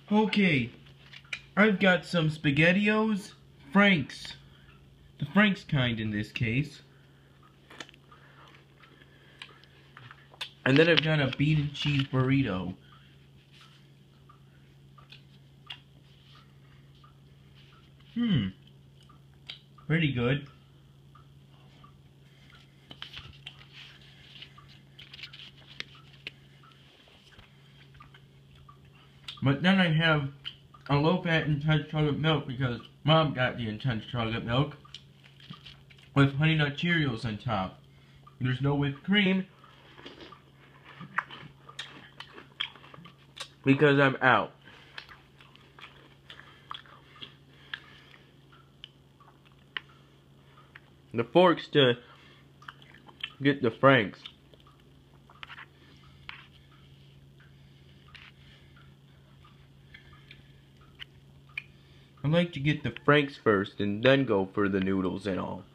Okay, I've got some SpaghettiOs, Frank's. The Frank's kind in this case. And then I've got a bean and cheese burrito. Pretty good. But then I have a low-fat intense chocolate milk because Mom got the intense chocolate milk with Honey Nut Cheerios on top. There's no whipped cream because I'm out. The forks to get the Franks. I like to get the Franks first and then go for the noodles and all.